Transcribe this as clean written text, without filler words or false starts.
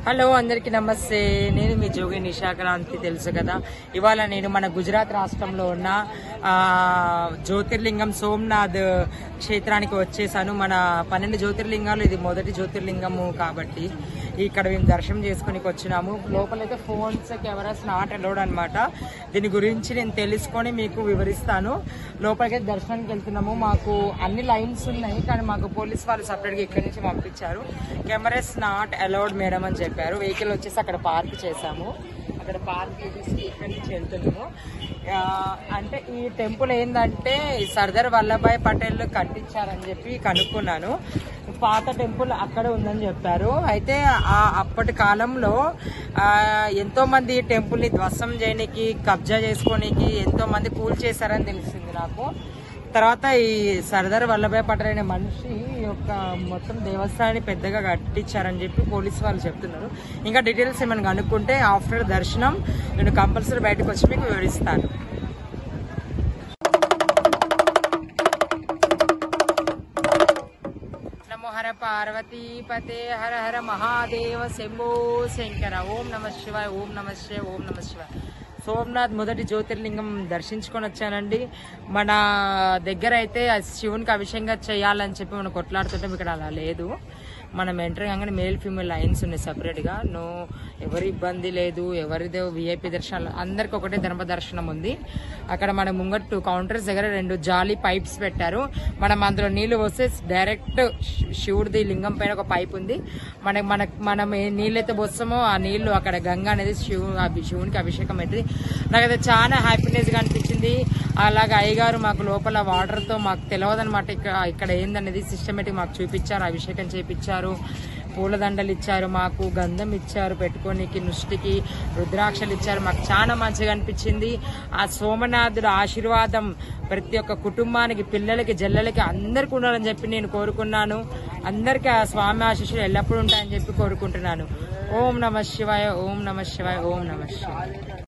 Hello అందరికీ నమస్తే. నేను మీ జోగి నిషాక్రాంతి. తెలుసు కదా, ఇవాళ నేను మన గుజరాత్ రాష్ట్రంలో ఉన్న జ్యోతిర్లింగం సోమనాథ్ క్షేత్రానికి వచ్చేసాను. మన 12 జ్యోతిర్లింగాలు ఇది మొదటి జ్యోతిర్లింగము కాబట్టి ఇక్కడ మేము దర్శనం చేసుకుని వచ్చినాము. లోపలైతే ఫోన్స్ కెమెరాస్ నాట్ అలౌడ్ అనమాట. దీని గురించి నేను తెలుసుకొని మీకు వివరిస్తాను. లోపలికి దర్శనానికి వెళ్తున్నాము. మాకు అన్ని లైన్స్ ఉన్నాయి కానీ మాకు పోలీస్ వాళ్ళు సపరేట్గా ఇక్కడి నుంచి పంపించారు. కెమెరాస్ నాట్ అలౌడ్ మేడం అని చెప్పారు. వెహికల్ వచ్చేసి అక్కడ పార్క్ చేసాము. అక్కడ పార్క్ చేసి ఇక్కడి నుంచి వెళ్తున్నాము. అంటే ఈ టెంపుల్ ఏంటంటే సర్దార్ వల్లభాయ్ పటేల్ కట్టించారని చెప్పి కనుక్కున్నాను. పాత టెంపుల్ అక్కడ ఉందని చెప్పారు. అయితే అప్పటి కాలంలో ఎంతో మంది ఈ టెంపుల్ ని ధ్వంసం చేయడానికి, కబ్జా చేసుకోనికి ఎంతో మంది కూల్చేశారని తెలిసింది నాకు. తర్వాత ఈ సర్దార్ వల్లభాయ్ పటేల్ అనే మనిషి యొక్క మొత్తం దేవస్థానాన్ని పెద్దగా కట్టించారని చెప్పి పోలీసు వాళ్ళు చెప్తున్నారు. ఇంకా డీటెయిల్స్ ఏమైనా కనుక్కుంటే ఆఫ్టర్ దర్శనం నేను కంపల్సరీ బయటకు వచ్చి మీకు వివరిస్తాను. నమో హర పార్వతీ పతే హర హర మహాదేవ శంభో శంకర. ఓం నమ శివాయ, ఓం నమ శివాయ, ఓం నమ శివాయ. సోమనాథ్ మొదటి జ్యోతిర్లింగం దర్శించుకొని వచ్చానండి. మన దగ్గర అయితే శివునికి అభిషేకంగా చేయాలని చెప్పి మనం కొట్లాడుతుంటాం. ఇక్కడ అలా లేదు. మనం ఎంటర్ కాగానే మేల్ ఫీమేల్ లైన్స్ ఉన్నాయి సపరేట్గా. ఎవరి ఇబ్బంది లేదు. ఎవరిదో విఐపి దర్శనాలు, అందరికి ఒకటే ధర్మ దర్శనం ఉంది. అక్కడ మన ముంగట్టు కౌంటర్స్ దగ్గర 2 జాలీ పైప్స్ పెట్టారు. మనం అందులో నీళ్లు వస్తే డైరెక్ట్ శివుడిది లింగం పైన ఒక పైప్ ఉంది. మనం ఏ నీళ్ళైతే పోస్తామో ఆ నీళ్లు అక్కడ గంగా అనేది శివునికి అభిషేకం అవుతుంది. నాకైతే చాలా హ్యాపీనెస్ గా అనిపించింది. అలాగే అయ్యగారు మాకు లోపల వాటర్ తో మాకు తెలియదనమాట ఇక్కడ ఏందనేది సిస్టమేటిక్ మాకు చూపించారు. అభిషేకం చేపించారు, పూలదండలు ఇచ్చారు, మాకు గంధం ఇచ్చారు పెట్టుకోనికి, నుష్టికి రుద్రాక్షలు ఇచ్చారు. మాకు చాలా మంచిగా అనిపించింది. ఆ సోమనాథుడు ఆశీర్వాదం ప్రతి ఒక్క కుటుంబానికి, పిల్లలకి, జల్లలకి అందరికి ఉండాలని చెప్పి నేను కోరుకున్నాను. అందరికీ ఆ స్వామి ఆశీస్సులు ఎల్లప్పుడూ ఉంటాయని చెప్పి కోరుకుంటున్నాను. ఓం నమ శివాయ, ఓం నమ శివాయ, ఓం నమ శివాయ.